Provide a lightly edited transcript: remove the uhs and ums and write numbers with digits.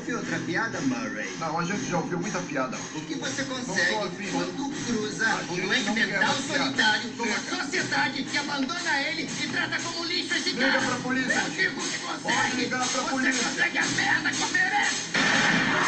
ouviu outra piada, Murray? Não, a gente já ouviu muita piada. O que você Não consegue tô afim. quando cruza A um gente doente não quer mental mais piada. solitário com uma Chega. sociedade que abandona ele e trata como lixo esse Liga cara? pra polícia. Eu digo que consegue! Pode ligar pra Você polícia. consegue a merda que merece!